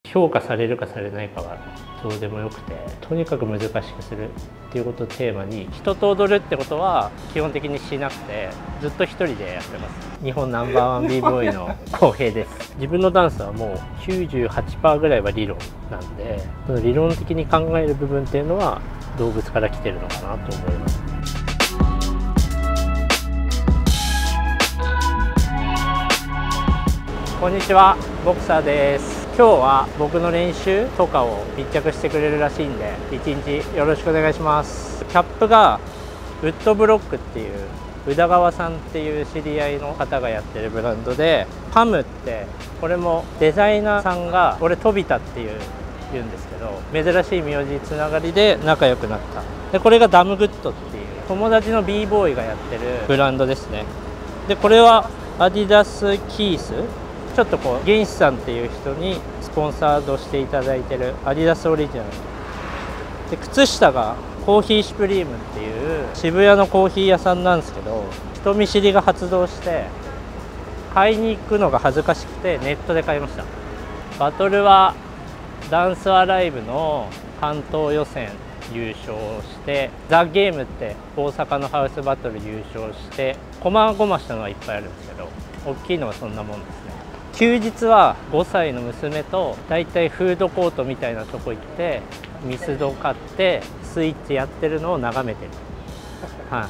評価されるかされないかはどうでもよくて、とにかく難しくするっていうことをテーマに、人と踊るってことは基本的にしなくて、ずっと一人でやってます。日本ナンバーワン b ボーイの浩平です。自分のダンスはもう 98% ぐらいは理論なんで、その理論的に考える部分っていうのは動物から来てるのかなと思います。こんにちは、ボクサーです。今日は僕の練習とかを密着してくれるらしいんで、一日よろしくお願いします。キャップがウッドブロックっていう宇田川さんっていう知り合いの方がやってるブランドで、パムってこれもデザイナーさんが俺飛田って言うんですけど、珍しい名字つながりで仲良くなった。でこれがダムグッドっていう友達の b ボーイがやってるブランドですね。でこれはアディダスキース、ちょっとこう原始さんっていう人にスポンサードしていただいてるアディダスオリジナルで、靴下がコーヒーシュプリームっていう渋谷のコーヒー屋さんなんですけど、人見知りが発動して買いに行くのが恥ずかしくてネットで買いました。バトルはダンスアライブの関東予選優勝して、ザ・ゲームって大阪のハウスバトル優勝して、こまごましたのはいっぱいあるんですけど、大きいのはそんなもんですね。休日は5歳の娘とだいたいフードコートみたいなとこ行ってミスド買ってスイッチやってるのを眺めてる。はい、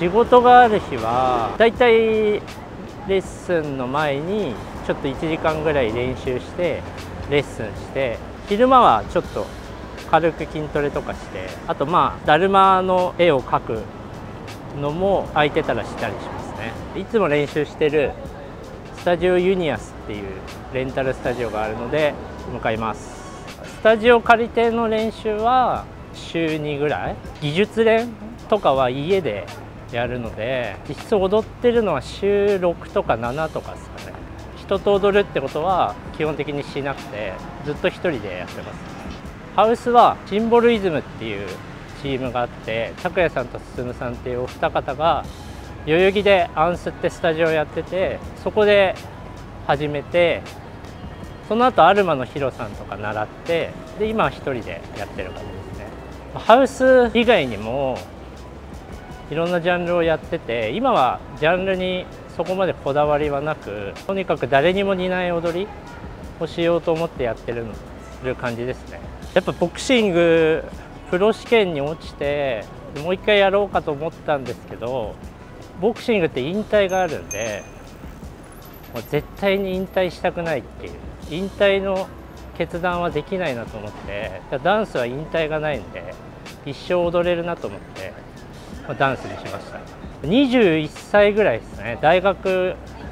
仕事がある日はだいたいレッスンの前にちょっと1時間ぐらい練習してレッスンして、昼間はちょっと軽く筋トレとかして、あとだるまの絵を描くのも空いてたらしたりしますね。いつも練習してるスタジオユニアスっていうレンタルスタジオがあるので向かいます。スタジオ借りての練習は週2ぐらい、技術練とかは家でやるので、実質踊ってるのは週6とか7とかですかね。人と踊るってことは基本的にしなくて、ずっと一人でやってます。ハウスはシンボルイズムっていうチームがあって、拓也さんと進さんっていうお二方が代々木でアンスってスタジオやってて、そこで始めて、その後アルマのヒロさんとか習って、で今は一人でやってる感じですね。ハウス以外にもいろんなジャンルをやってて、今はジャンルにそこまでこだわりはなく、とにかく誰にも似ない踊りをしようと思ってやってる感じですね。やっぱボクシングプロ試験に落ちてもう一回やろうかと思ったんですけど、ボクシングって引退があるんで、もう絶対に引退したくないっていう、引退の決断はできないなと思って、ダンスは引退がないんで一生踊れるなと思ってダンスにしました。21歳ぐらいですね。大学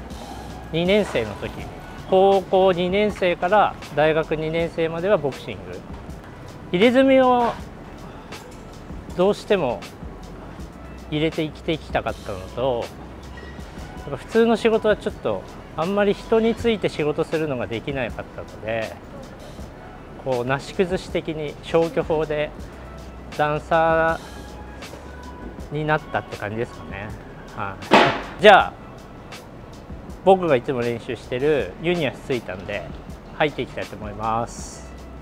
2年生の時、高校2年生から大学2年生まではボクシング、入れ墨をどうしても入れて生きていきたかったのと、普通の仕事はちょっとあんまり人について仕事するのができなかったので、こうなし崩し的に消去法でダンサーになったって感じですかね。じゃあ僕がいつも練習してるユニアス着いたんで入っていきたいと思います。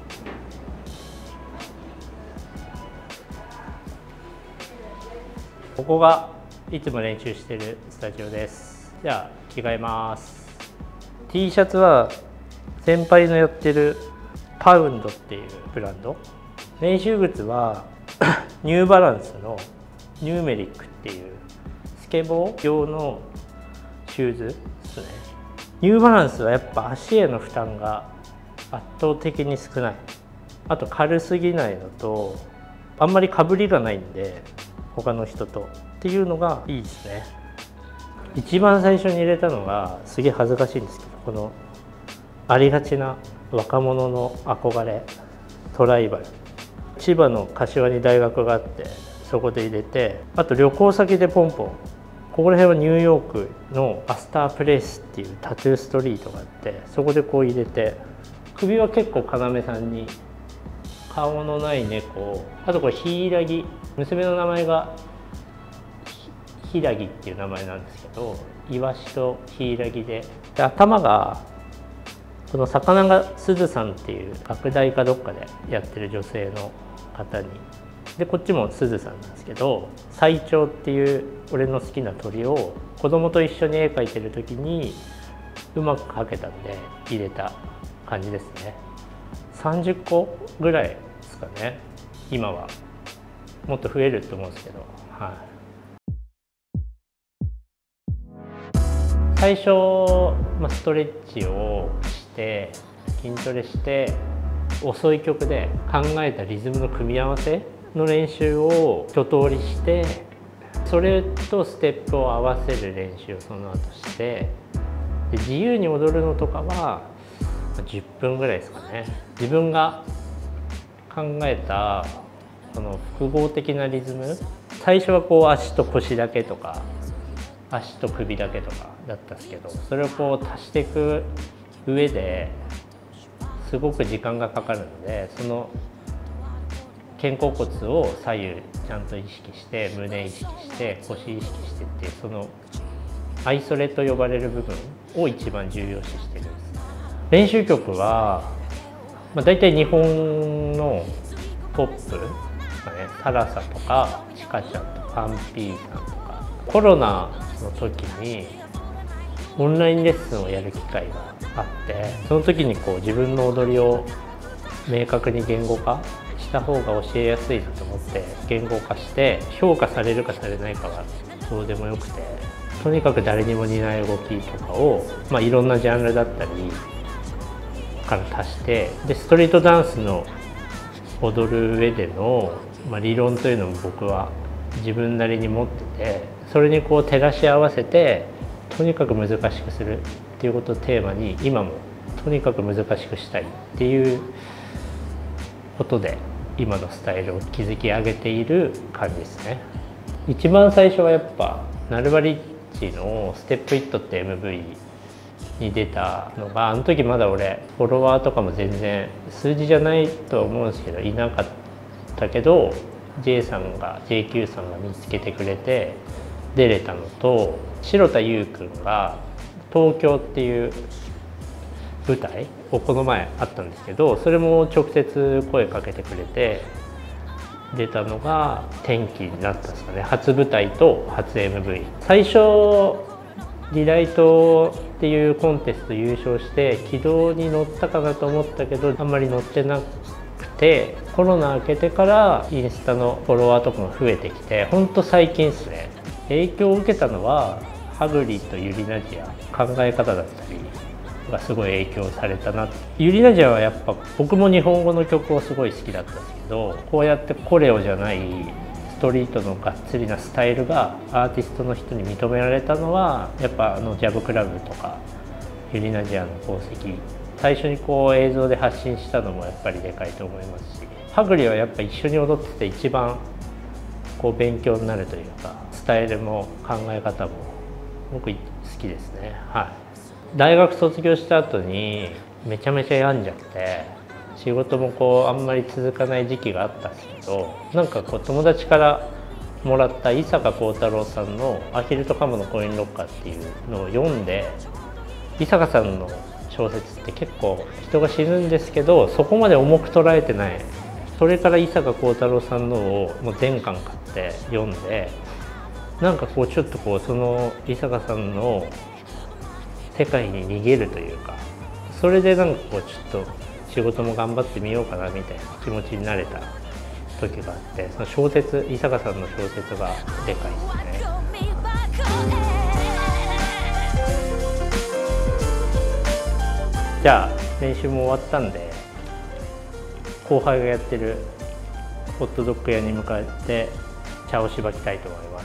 ここがいつも練習してるスタジオです。じゃあ着替えます。 T シャツは先輩のやってるパウンドっていうブランド、練習靴はニューバランスのニューメリックっていうスケボー用のシューズですね。ニューバランスはやっぱ足への負担が圧倒的に少ない、あと軽すぎないのと、あんまりかぶりがないんで他の人とっていうのがいいですね。一番最初に入れたのがすげえ恥ずかしいんですけど、このありがちな若者の憧れトライバル、千葉の柏に大学があってそこで入れて、あと旅行先でポンポン、ここら辺はニューヨークのアスタープレイスっていうタトゥーストリートがあって、そこでこう入れて、首は結構要さんに顔のない猫、あとこれヒイラギ、娘の名前がヒラギっていう名前なんですけど、イワシとヒイラギで、頭がその魚がすずさんっていう学大かどっかでやってる女性の方に、でこっちもすずさんなんですけど、最鳥っていう俺の好きな鳥を子供と一緒に絵描いてる時にうまく描けたんで入れた感じですね。30個ぐらいですかね。今はもっと増えると思うんですけど、はい、最初、ストレッチをして筋トレして遅い曲で考えたリズムの組み合わせの練習を一通りして、それとステップを合わせる練習をその後して、で自由に踊るのとかは10分ぐらいですかね。自分が考えたその複合的なリズム、最初はこう足と腰だけとか足と首だけとかだったんですけど、それをこう足していく上ですごく時間がかかるので、その肩甲骨を左右ちゃんと意識して、胸意識して腰意識してっていう、そのアイソレと呼ばれる部分を一番重要視してるんです。練習曲は、だいたい日本のポップとかね、サラサとかチカちゃんとかパンピーさんとか、コロナの時にオンラインレッスンをやる機会があって、その時にこう自分の踊りを明確に言語化した方が教えやすいなと思って言語化して、評価されるかされないかはどうでもよくて、とにかく誰にも似ない動きとかを、いろんなジャンルだったりから足して、でストリートダンスの踊る上での、理論というのも僕は自分なりに持ってて、それにこう照らし合わせてとにかく難しくするっていうことをテーマに、今もとにかく難しくしたいっていうことで今のスタイルを築き上げている感じですね。一番最初はやっぱナルバリッチのステップイットって MV に出たのが、あの時まだ俺フォロワーとかも全然数字じゃないとは思うんですけどいなかったけど、 JQ さんが見つけてくれて出れたのと、城田優くんが東京っていう舞台をこの前あったんですけど、それも直接声かけてくれて出たのが転機になったんですかね。初舞台と初 MV。 最初リライトっていうコンテスト優勝して軌道に乗ったかなと思ったけど、あんまり乗ってなくて、コロナ明けてからインスタのフォロワーとかも増えてきて、ほんと最近ですね。影響を受けたのはハグリとユリナジア、考え方だったりがすごい影響されたな。ユリナジアはやっぱ僕も日本語の曲をすごい好きだったんですけど、こうやってコレオじゃないストリートのがっつりなスタイルがアーティストの人に認められたのは、やっぱジャブクラブとかユリナジアの功績、最初にこう映像で発信したのもやっぱりでかいと思いますし、ハグリはやっぱ一緒に踊ってて一番こう勉強になるというか、スタイルも考え方も僕好きですね。はい、大学卒業した後にめちゃめちゃ病んじゃって、仕事もこうあんまり続かない時期があったんですけど、なんかこう友達からもらった伊坂幸太郎さんの「アヒルとカモのコインロッカー」っていうのを読んで、伊坂さんの小説って結構人が死ぬんですけどそこまで重く捉えてない。それから伊坂幸太郎さんのをもう全巻買って読んで、なんかこうちょっとこうその伊坂さんの世界に逃げるというか、それでなんかこうちょっと仕事も頑張ってみようかなみたいな気持ちになれた時があって、その小説、伊坂さんの小説がでかいですね。じゃあ練習も終わったんで、後輩がやってるホットドッグ屋に向かって茶をしばきたいと思います。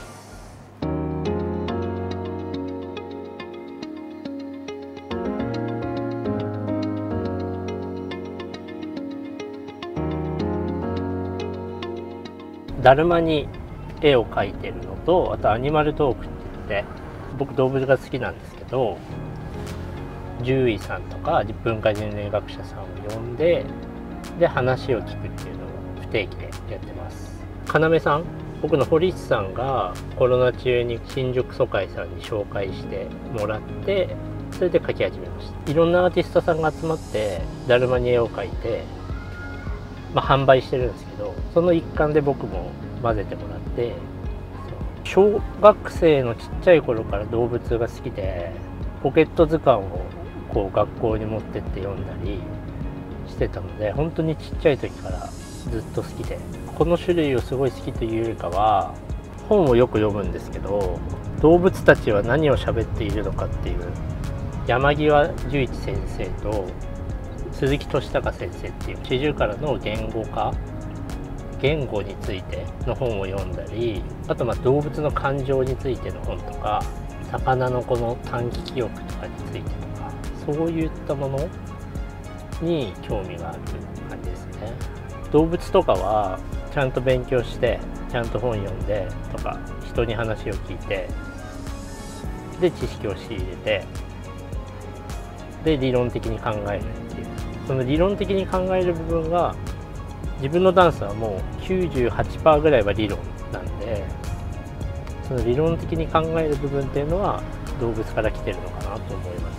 だるまに絵を描いてるのと、あとアニマルトークって言って、僕動物が好きなんですけど、獣医さんとか文化人類学者さんを呼んで、話を聞くっていうのを不定期でやってます。要さん、僕の堀内さんがコロナ中に新宿疎開さんに紹介してもらってそれで描き始めました。いろんなアーティストさんが集まってだるまに絵を描いて、販売してるんですけど、その一環で僕も混ぜてもらって、小学生のちっちゃい頃から動物が好きで、ポケット図鑑をこう学校に持ってって読んだりしてたので、本当にちっちゃい時からずっと好きで、この種類をすごい好きというよりかは、本をよく読むんですけど、動物たちは何を喋っているのかっていう山際十一先生と鈴木俊孝先生っていうシジュウカラの言語についての本を読んだり、あと動物の感情についての本とか、魚のこの短期記憶とかについてとか、そういったものに興味がある感じですね。動物とかはちゃんと勉強して、ちゃんと本読んでとか、人に話を聞いて、で知識を仕入れて、で理論的に考えるっていう、その理論的に考える部分が、自分のダンスはもう 98% ぐらいは理論なんで、その理論的に考える部分っていうのは動物から来てるのかなと思います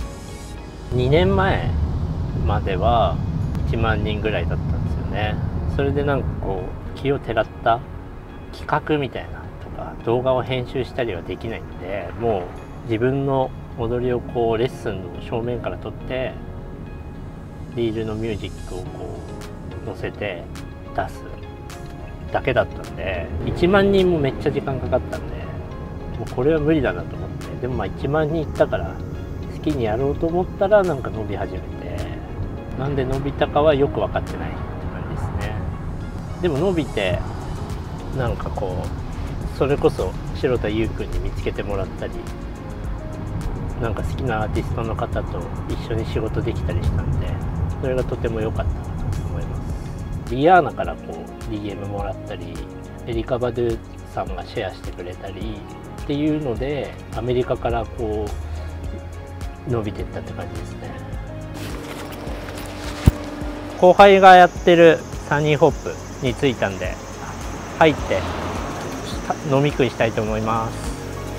。2年前までは1万人ぐらいだったんですよね。それでこう気をてらった企画みたいなとか動画を編集したりはできないんで、もう自分の踊りをこうレッスンの正面から撮ってリールのミュージックをこう載せて出すだけだったんで、1万人もめっちゃ時間かかったんで、もうこれは無理だなと思って、でも1万人いったから好きにやろうと思ったら伸び始めて、なんで伸びたかはよく分かってないって感じですね。でも伸びてこうそれこそ城田優君に見つけてもらったり、好きなアーティストの方と一緒に仕事できたりしたんで、それがとても良かったなと思います。リアーナからこう DM もらったり、エリカ・バドゥさんがシェアしてくれたりっていうので、アメリカからこう伸びていったって感じですね。後輩がやってるサニーホップに着いたんで、入って飲み食いしたいと思います。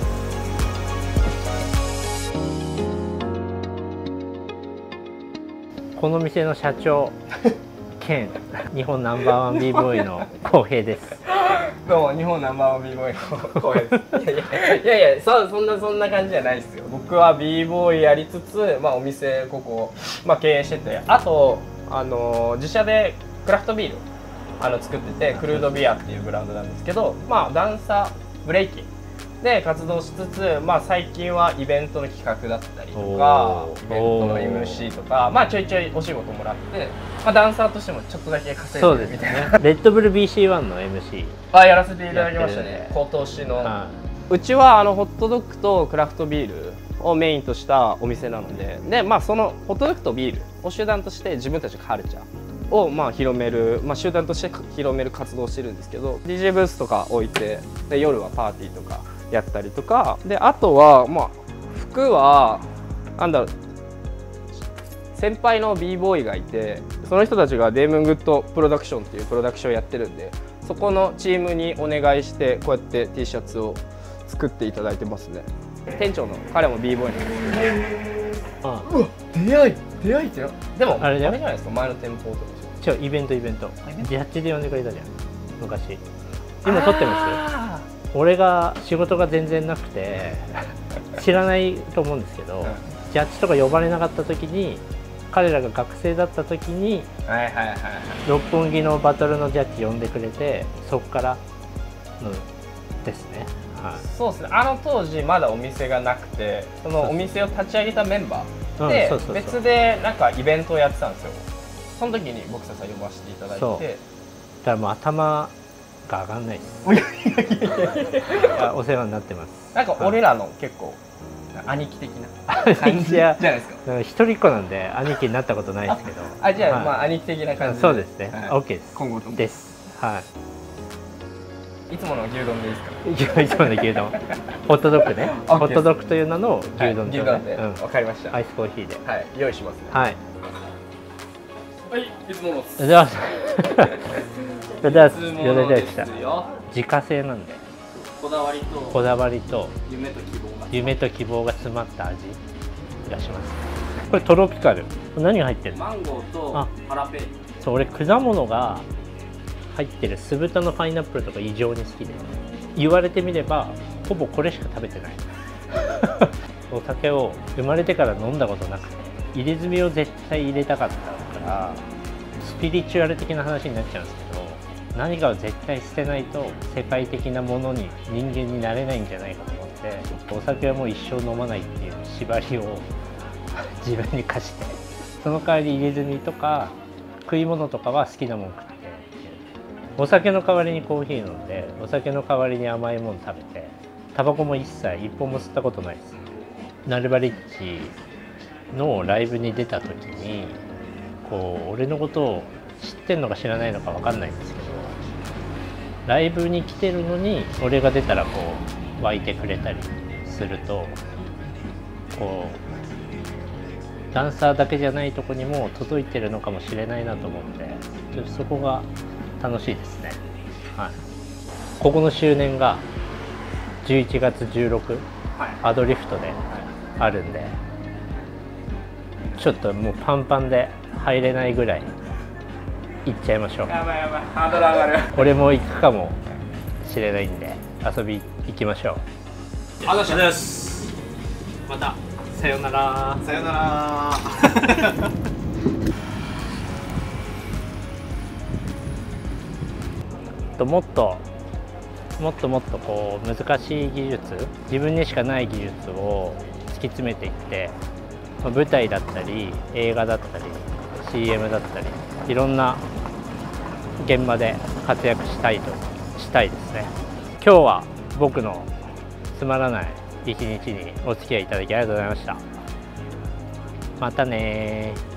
この店の社長兼日本ナンバーワン b ボーイの浩平です。 どうも、日本ナンバーワン b ボーイの浩平です。いやそんな感じじゃないですよ。僕は b ボーイやりつつ、お店ここ、経営してて、あと自社でクラフトビール作ってて、クルードビアっていうブランドなんですけど、ダンサーブレイキンで活動しつつ、最近はイベントの企画だったりとか、イベントの MC とか、ちょいちょいお仕事もらって、ダンサーとしてもちょっとだけ稼いでるみたいな。 レッドブル BC1 の MC やらせていただきましたね、今年の。うちはホットドッグとクラフトビールをメインとしたお店なので、そのホットドッグとビールを集団として自分たちのカルチャーを広める、集団として広める活動をしてるんですけど、 DJ ブースとか置いて、で夜はパーティーとかやったりとかで、あとは服は先輩の b ボーイがいて、その人たちがデームングッドプロダクションっていうプロダクションをやってるんで、そこのチームにお願いしてこうやって T シャツを作っていただいてますね。店長の彼も b ボーイなんですけど、うわ、出会いってでもあれじゃないですか、前の店舗とかイベントジャッジで呼んでくれたじゃん昔。今撮ってます？俺が仕事が全然なくて知らないと思うんですけど、ジャッジとか呼ばれなかった時に、彼らが学生だった時に六本木のバトルのジャッジ呼んでくれて、そこからのですね。 そうですね、当時まだお店がなくて、そのお店を立ち上げたメンバーで別でイベントをやってたんですよ。その時に僕たちは呼ばせていただいて、だからもう頭が上がんないです。お世話になってます。 俺らの結構兄貴的な感じじゃないですか。 一人っ子なんで兄貴になったことないですけど。 じゃあ兄貴的な感じで。 そうですね。OK です。 今後ともです。 いつもの牛丼でいいですか？いつもの牛丼。ホットドッグね。ホットドッグという名の牛丼で。わかりました。 アイスコーヒーで。 用意しますね。 はい。 いつもの。 じゃあ自家製なんで。こだわりと夢と希望が詰まった味気がします。これトロピカル、何が入ってるの？ マンゴーとハラペーニョ。 そう、俺果物が入ってる酢豚のパイナップルとか異常に好きで、言われてみればほぼこれしか食べてないお酒を生まれてから飲んだことなくて、入れ墨を絶対入れたかったからスピリチュアル的な話になっちゃうんですけど、何かを絶対捨てないと世界的なものに人間になれないんじゃないかと思って、お酒はもう一生飲まないっていう縛りを自分に課して、その代わり入れ墨とか食い物とかは好きなもん食って、お酒の代わりにコーヒー飲んで、お酒の代わりに甘いもの食べて、タバコも一切一本も吸ったことないです。ナルバリッチのライブに出た時にこう俺のことを知ってんのか知らないのか分かんないんですけど、ライブに来てるのに俺が出たらこう湧いてくれたりすると、こうダンサーだけじゃないとこにも届いてるのかもしれないなと思って、ちょっとそこが楽しいですね。はい、ここの周年が11月16、アドリフトであるんで、ちょっともうパンパンで入れないぐらい行っちゃいましょう。 やばいやばい、ハードル上がる。 俺も行くかもしれないんで遊び行きましょう。 ありがとうございます。 またさようなら。 さようなら。 もっとこう難しい技術、自分にしかない技術を突き詰めていって、舞台だったり映画だったり CM だったりいろんな現場で活躍したいですね。今日は僕のつまらない一日にお付き合いいただきありがとうございました。またね。